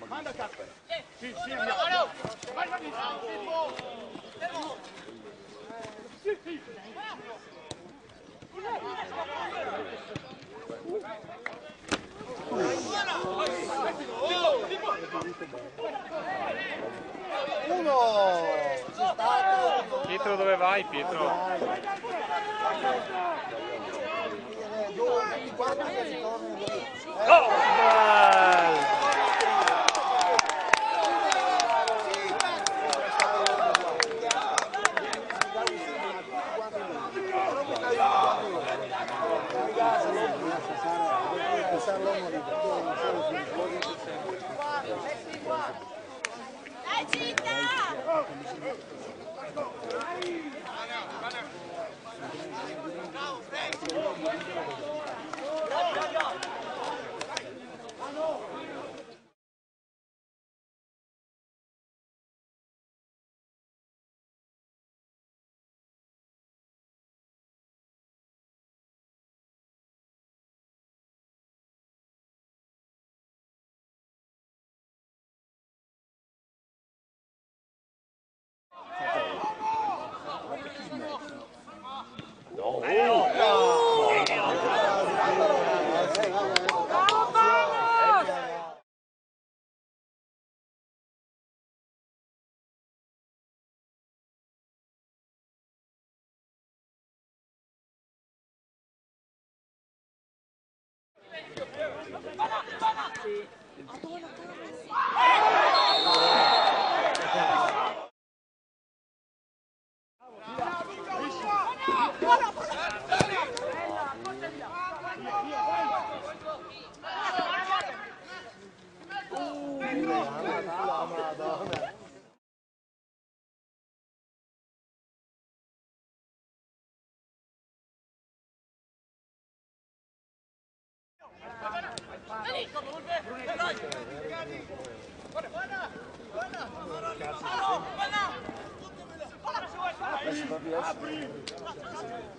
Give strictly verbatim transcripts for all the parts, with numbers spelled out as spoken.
Manda Cappella. Sì, sì, andiamo. Vai, vai, sì, sì. Uno! C'è stato! Pietro, dove vai, Pietro? Quando si torna lì? Oh! Bel! Dai città!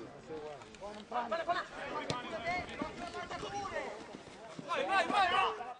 Vai, vai, vai!